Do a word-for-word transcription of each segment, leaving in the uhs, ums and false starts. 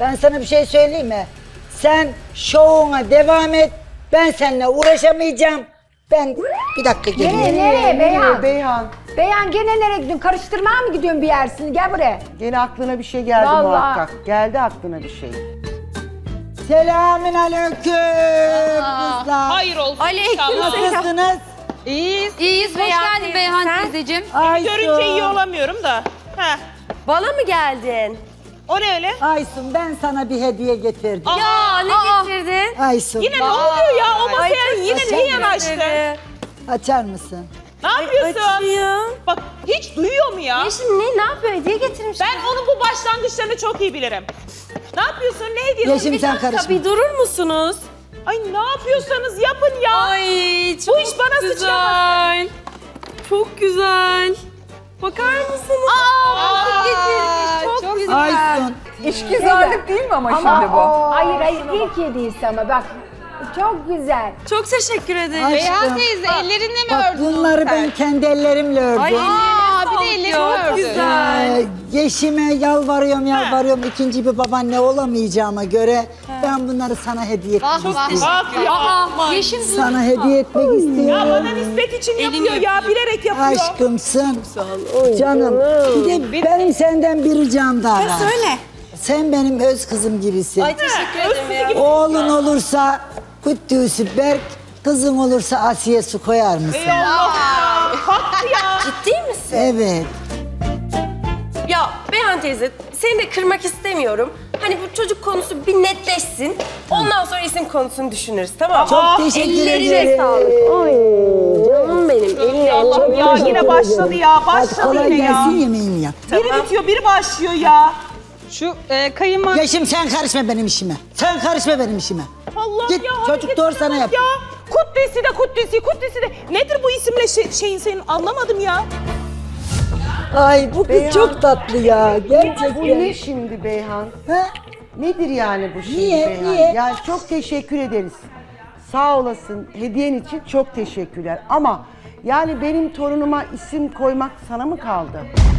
Ben sana bir şey söyleyeyim mi? Sen şovuna devam et. Ben seninle uğraşamayacağım. Ben bir dakika geliyorum. Nereye, nereye Beyhan? Beyhan. Beyhan gene nereye gidiyorsun? Karıştırmaya mı gidiyorsun bir yersini? Gel buraya. Gene aklına bir şey geldi Vallahi. muhakkak. Geldi aklına bir şey. Selamün aleyküm kızlar. Hayır olsun. Aleykümselam. Nasılsınız? İyiyiz. İyiyiz, hoş geldin Beyhan sen? teyzeciğim. Aysun. Görünce iyi olamıyorum da. Heh. Bana mı geldin? O ne öyle? Aysun ben sana bir hediye getirdim. Ya ne Aa. getirdin? Aysun. Yine ne oluyor ya? O masaya yine teşekkür ne yanaştı? Ederim. Açar mısın? Ne yapıyorsun? Açayım. Bak hiç duyuyor mu ya? Yeşim ne, ne yapıyor? Hediye getirmiş. Ben onun bu başlangıçlarını çok iyi bilirim. Ne yapıyorsun? Ne hediyesi? Yeşim sen dakika, karışma. bir durur musunuz? Ay ne yapıyorsanız yapın ya. Ay çok Bu iş bana güzel. Çok güzel. Bakar mısınız? Aa, getirmiş, çok, güzel. Aysun. İşgüzarlık değil mi ama, Ama şimdi bu? o, hayır hayır ilk hediyesi ama bak. Çok güzel. Çok teşekkür ederim. Aşkım. Teyze ellerinle mi Bak ördün? bunları ben kendi ellerimle ördüm. Ay, Aa, bir de ellerine ellerini sağlık ya. ördün. Güzel. Ee, Yeşime yalvarıyorum yalvarıyorum ikinci bir babaanne olamayacağıma göre ben bunları sana hediye etmek Vah vah. istiyorum. Bak ya. Aa, Yeşim dur. Sana hediye etmek Ya istiyorum. bana nispet için yapıyor ya. Bilerek yapıyor. Aşkımsın. Canım. Bir de benim senden bir ricam daha var. Söyle. Sen benim öz kızım gibisin. Ay teşekkür ederim ya. Oğlun olursa Kudüs'ü Berk, kızın olursa Asiye su koyar mısın? Ey Allah ya. Kalktı ya. Ciddi misin? Evet. Ya Beyhan teyze seni de kırmak istemiyorum. Hani bu çocuk konusu bir netleşsin. Ondan sonra isim konusunu düşünürüz, tamam mı? Çok Aa, teşekkür Ellerine ederim. sağlık. Ay canım benim. Eline Allah'ım ya yine başladı ya. Hadi Başladı kolay yine ya. gelsin yemeğini yap. Biri bitiyor, biri başlıyor ya. Şu e, kayınvalide... Yeşim sen karışma benim işime. Sen karışma benim işime. Allah Git, ya. çocuk hareketine doğru sana bak yap. Ya. Kuddesi de Kuddesi, Kuddesi de. Nedir bu isimle şey, şeyin senin anlamadım ya. Ay bu kız Beyhan. çok tatlı ya. Bu ne Gerçekten. şimdi Beyhan? Ha? Nedir yani bu şimdi Niye, Beyhan? niye? Yani çok teşekkür ederiz. Sağ olasın hediyen için çok teşekkürler. Ama yani benim torunuma isim koymak sana mı kaldı?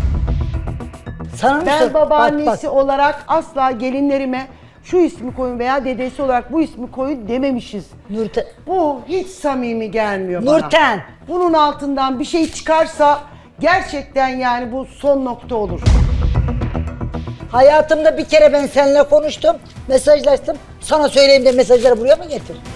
Sana mı sor- Ben babaannesi Bak, olarak asla gelinlerime şu ismi koyun veya dedesi olarak bu ismi koyun dememişiz. bak. Nurten. Bu hiç samimi gelmiyor bana. Nurten. Bunun altından bir şey çıkarsa gerçekten yani bu son nokta olur. Hayatımda bir kere ben seninle konuştum. Mesajlaştım. Sana söyleyeyim de mesajları buraya mı getir?